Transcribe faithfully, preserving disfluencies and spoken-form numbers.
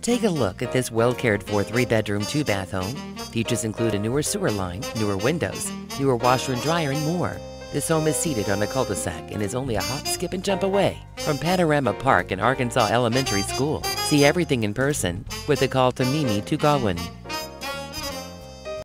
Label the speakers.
Speaker 1: Take a look at this well-cared-for three-bedroom, two-bath home. Features include a newer sewer line, newer windows, newer washer and dryer, and more. This home is seated on a cul-de-sac and is only a hop, skip, and jump away from Panorama Park and Arkansas Elementary School. See everything in person with a call to Mimi Tugaoen.